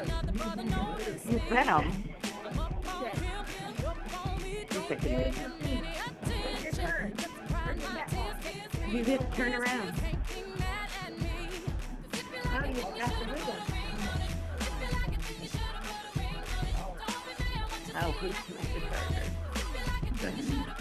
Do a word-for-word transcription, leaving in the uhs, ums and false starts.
You Venom. Your turn. Turn your back. You just turn around. Oh, you got the wiggle. Oh, who's the charger?